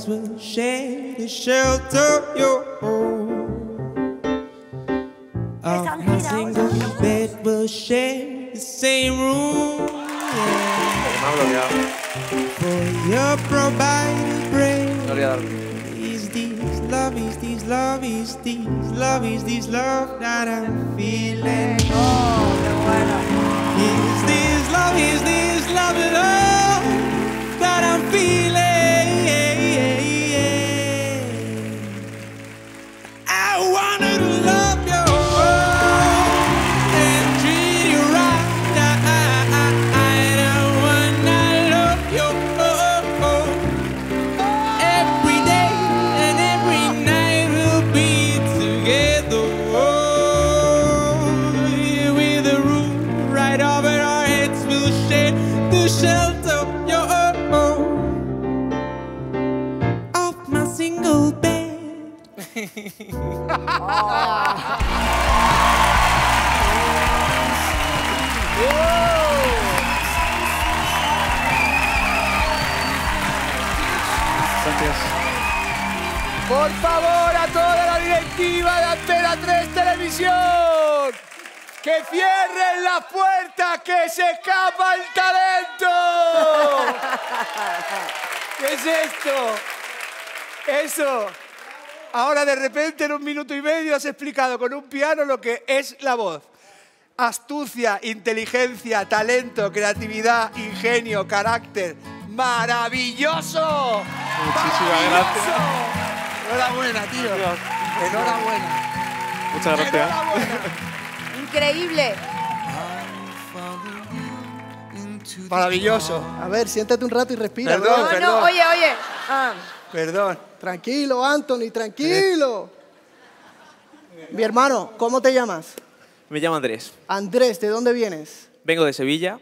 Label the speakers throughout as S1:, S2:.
S1: will share the shelter your home. Of my single bed will share the same room. Yeah. For your provider brain. Is this love, is this love, is this love, is this love that I'm feeling?
S2: Oh, qué bueno.
S1: Is this love, is this love, love that I'm feeling? I wanted to love you and treat you right. I wanna love you every day and every night. We'll be together with a roof right over our heads. We'll share the shelter of my single bed.
S3: Gracias.
S4: Por favor, a toda la directiva de Antena 3 Televisión, que cierren las puertas, que se escapa el talento. ¿Qué es esto? Eso. Ahora de repente en 1 minuto y medio has explicado con un piano lo que es la voz. Astucia, inteligencia, talento, creatividad, ingenio, carácter. ¡Maravilloso!
S3: Muchísimas gracias.
S4: Enhorabuena, tío. Enhorabuena.
S3: Muchas gracias.
S4: Enhorabuena.
S2: Increíble.
S4: Maravilloso.
S5: A ver, siéntate un rato y respira.
S4: Perdón,
S5: bro.
S4: perdón.
S2: No, oye.
S4: Perdón.
S5: Tranquilo, Anthony, tranquilo. Mi hermano, ¿cómo te llamas?
S6: Me llamo Andrés.
S5: Andrés, ¿de dónde vienes?
S6: Vengo de Sevilla.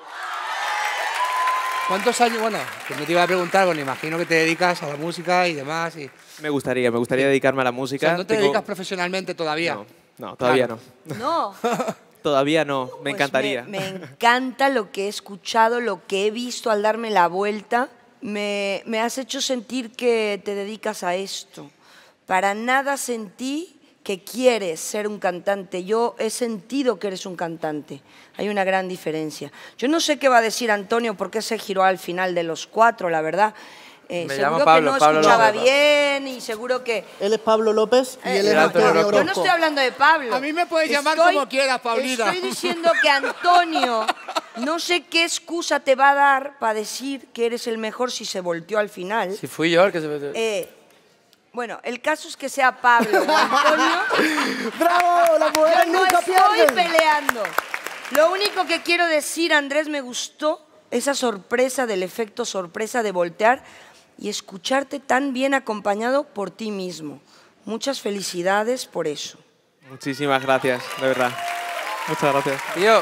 S4: ¿Cuántos años? Bueno, que no te iba a preguntar, bueno, imagino que te dedicas a la música y demás.
S6: Me gustaría dedicarme a la
S4: O
S6: música.
S4: sea, no te dedicas profesionalmente todavía.
S6: No, todavía
S4: Claro.
S2: No.
S6: Todavía no, me
S2: Pues
S6: encantaría.
S2: Me encanta lo que he escuchado, lo que he visto al darme la vuelta. Me has hecho sentir que te dedicas a esto. Para nada sentí que quieres ser un cantante. Yo he sentido que eres un cantante. Hay una gran diferencia. Yo no sé qué va a decir Antonio porque se giró al final de los 4, la verdad. Seguro
S6: Pablo,
S2: que no
S6: Pablo
S2: escuchaba
S6: López.
S2: bien y seguro que...
S5: Él es Pablo López y él es
S6: Antonio
S5: Antonio
S6: Orozco.
S2: Yo no
S5: Orozco.
S2: estoy hablando de Pablo.
S4: A mí me puedes llamar como quieras, Paulina.
S2: Estoy diciendo que Antonio, no sé qué excusa te va a dar para decir que eres el mejor si se volteó al final.
S4: Si fui yo el que se...
S2: Bueno, el caso es que sea Pablo o Antonio.
S5: ¡Bravo! ¡Las mujeres
S2: Yo no
S5: nunca
S2: estoy
S5: pierden!
S2: peleando. Lo único que quiero decir, Andrés, me gustó esa sorpresa del efecto sorpresa de voltear y escucharte tan bien acompañado por ti mismo. Muchas felicidades por eso.
S6: Muchísimas gracias, de verdad. Muchas gracias.
S7: Tío,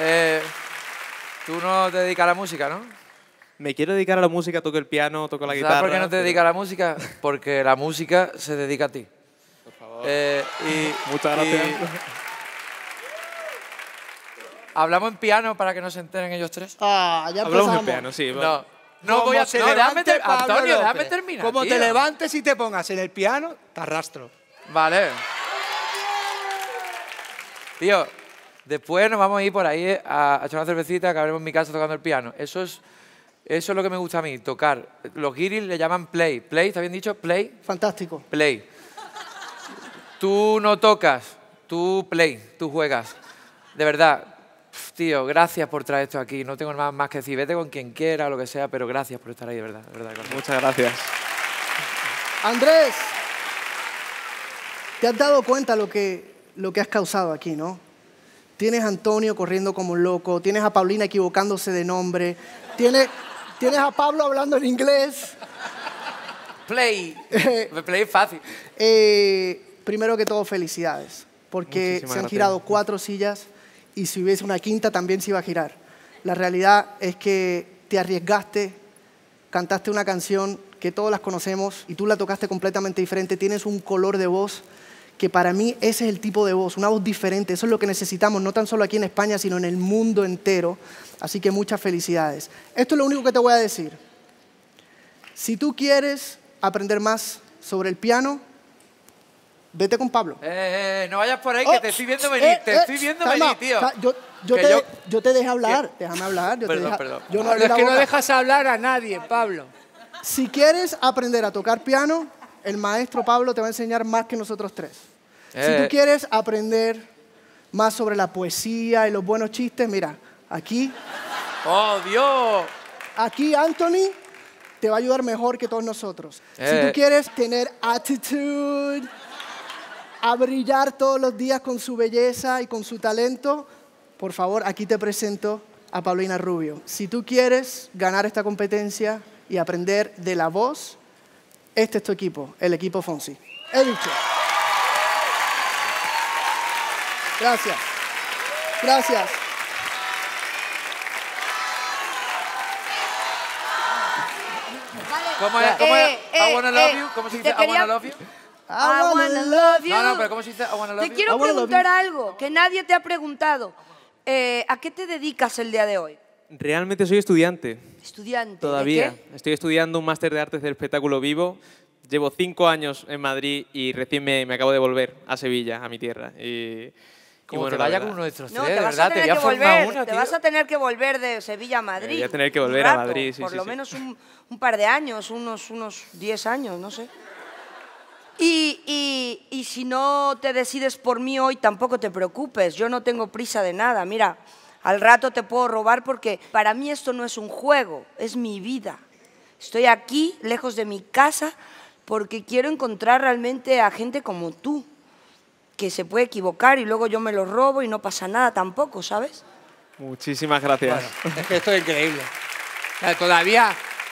S7: tú no te dedicas a la música, ¿no?
S6: Me quiero dedicar a la música, toco el piano, toco la guitarra.
S7: ¿Sabes por qué no te dedicas a la música? Porque la música se dedica a ti.
S6: Por favor.
S7: Muchas
S6: gracias.
S7: ¿Hablamos en piano para que no se enteren ellos tres?
S5: Ah, ya
S6: Hablamos
S5: empezamos.
S6: en piano, sí.
S7: No voy a...
S4: se
S7: No, déjame
S4: levante Pablo
S7: Antonio,
S4: López.
S7: déjame terminar,
S4: Como
S7: tío.
S4: te levantes y te pongas en el piano, te arrastro.
S7: Vale. Tío, después nos vamos a ir por ahí a echar una cervecita, que habremos en mi casa tocando el piano. Eso es lo que me gusta a mí, tocar. Los guiris le llaman play. ¿Play? ¿Está bien dicho? ¿Play?
S5: Fantástico.
S7: Play. Tú no tocas, tú play, tú juegas. De verdad, tío, gracias por traer esto aquí. No tengo nada más que decir. Vete con quien quiera o lo que sea, pero gracias por estar ahí, de verdad. De verdad.
S6: Muchas gracias.
S5: Andrés, te has dado cuenta lo que has causado aquí, ¿no? Tienes a Antonio corriendo como un loco, tienes a Paulina equivocándose de nombre, tienes a Pablo hablando en inglés.
S7: Play. Play es fácil.
S5: Primero que todo, felicidades, porque
S6: Muchísimas
S5: se han
S6: gracias.
S5: girado 4 sillas y si hubiese una quinta también se iba a girar. La realidad es que te arriesgaste, cantaste una canción que todos las conocemos y tú la tocaste completamente diferente, tienes un color de voz que para mí ese es el tipo de voz, una voz diferente. Eso es lo que necesitamos, no tan solo aquí en España, sino en el mundo entero. Así que muchas felicidades. Esto es lo único que te voy a decir. Si tú quieres aprender más sobre el piano, vete con Pablo.
S7: No vayas por ahí, que te estoy viendo venir. Te estoy viendo venir, tío.
S5: Yo te dejé hablar. Déjame hablar.
S7: Perdón.
S5: Yo no
S4: Pero
S5: abrí
S4: es
S5: la
S4: que no
S5: boca.
S4: dejas hablar a nadie, Pablo.
S5: Si quieres aprender a tocar piano, el maestro Pablo te va a enseñar más que nosotros tres. Si tú quieres aprender más sobre la poesía y los buenos chistes, mira, aquí...
S7: ¡Oh, Dios!
S5: Aquí Anthony te va a ayudar mejor que todos nosotros. Si tú quieres tener attitude, a brillar todos los días con su belleza y con su talento, por favor, aquí te presento a Paulina Rubio. Si tú quieres ganar esta competencia y aprender de la voz, este es tu equipo, el equipo Fonsi. He dicho. Gracias. Gracias.
S7: ¿Cómo es? I wanna love you. ¿Cómo se dice I wanna love you?
S2: I wanna love you.
S7: No, pero ¿cómo se dice I wanna love you?
S2: Te quiero preguntar algo que nadie te ha preguntado. ¿A qué te dedicas el día de hoy?
S6: Realmente soy estudiante.
S2: Estudiante.
S6: Todavía.
S2: ¿De qué?
S6: Estoy estudiando un máster de artes del espectáculo vivo. Llevo 5 años en Madrid y recién me acabo de volver a Sevilla, a mi tierra.
S7: Como
S6: bueno,
S7: te
S6: la
S7: vaya
S6: verdad.
S7: con uno de estos
S2: No,
S7: tres,
S2: te
S7: de
S2: vas a
S7: verdad, te
S2: tener
S7: voy a
S2: que
S7: formar
S2: volver.
S7: una,
S2: Te
S7: tío.
S2: vas a tener que volver de Sevilla a Madrid.
S6: Voy a tener que
S2: un
S6: volver a
S2: rato,
S6: Madrid, sí,
S2: por
S6: sí,
S2: lo
S6: sí.
S2: menos un par de años, unos 10 años, no sé. Y si no te decides por mí hoy, tampoco te preocupes. Yo no tengo prisa de nada. Mira, al rato te puedo robar porque para mí esto no es un juego, es mi vida. Estoy aquí, lejos de mi casa, porque quiero encontrar realmente a gente como tú, que se puede equivocar y luego yo me lo robo y no pasa nada tampoco, ¿sabes?
S6: Muchísimas gracias.
S4: Bueno, es que esto es increíble. O sea, todavía...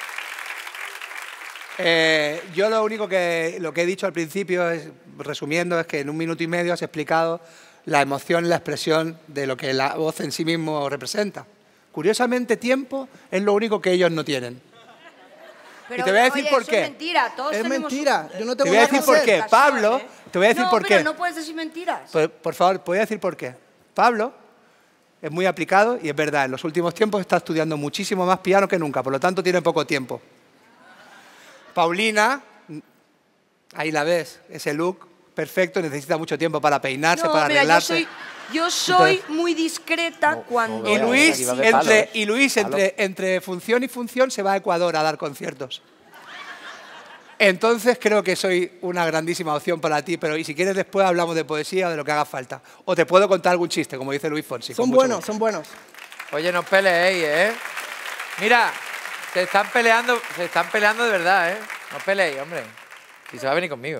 S4: yo lo único que he dicho al principio, resumiendo, es que en 1 minuto y medio has explicado la emoción y la expresión de lo que la voz en sí mismo representa. Curiosamente, tiempo es lo único que ellos no tienen.
S2: Pero,
S4: y te voy a decir
S2: oye,
S4: por
S2: eso
S4: qué.
S2: Es mentira, todos
S5: Es
S2: tenemos
S5: mentira, yo no
S4: Te
S5: tengo
S4: voy a
S5: nada que
S4: decir por
S5: hacer.
S4: qué. Pablo, te voy a decir por qué.
S2: No, pero no puedes decir mentiras.
S4: Por favor, ¿puedo decir por qué? Pablo es muy aplicado y es verdad, en los últimos tiempos está estudiando muchísimo más piano que nunca, por lo tanto tiene poco tiempo. Paulina, ahí la ves, ese look perfecto, necesita mucho tiempo para peinarse, para
S2: mira,
S4: arreglarse.
S2: yo soy muy discreta cuando...
S4: Y Luis,
S7: Aquí va de palos.
S4: entre función y función, se va a Ecuador a dar conciertos. Entonces creo que soy una grandísima opción para ti, pero y si quieres después hablamos de poesía o de lo que haga falta. O te puedo contar algún chiste, como dice Luis Fonsi.
S5: Son buenos, son buenos.
S7: Oye, no peleéis, ¿eh? Mira, se están peleando de verdad, ¿eh? No peleéis, hombre. Si se va a venir conmigo.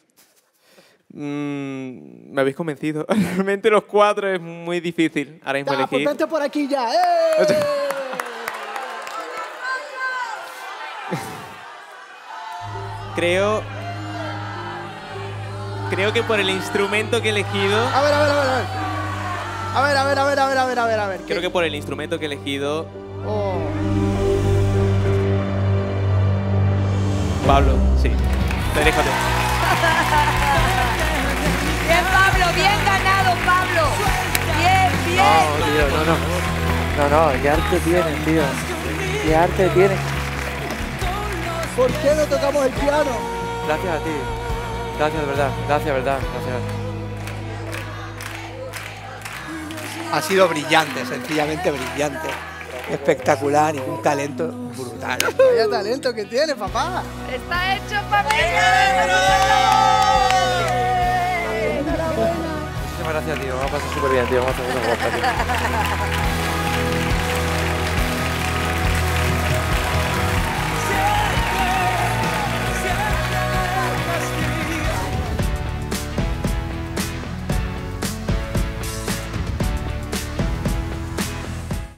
S6: Me habéis convencido. Realmente los 4 es muy difícil ahora mismo
S5: Pues
S6: elegir.
S5: vente por aquí ya. ¡Eh!
S6: Creo que por el instrumento que he elegido...
S5: A ver. A ver.
S6: Creo que por el instrumento que he elegido...
S5: Oh.
S6: Pablo, sí. Te dejo.
S2: Bien, Pablo, bien ganado, Pablo. Bien.
S7: No, tío, no, qué arte tienen, tío. Qué arte tienen.
S5: ¿Por qué no tocamos el piano?
S7: Gracias a ti. Gracias, de verdad. Gracias.
S4: Ha sido brillante, sencillamente brillante. Espectacular y un talento brutal.
S5: Vaya talento que tiene, papá.
S2: Está hecho, familia.
S7: Muchísimas gracias, tío. Vamos a pasar súper bien, tío. Vamos a hacer una guapa, tío.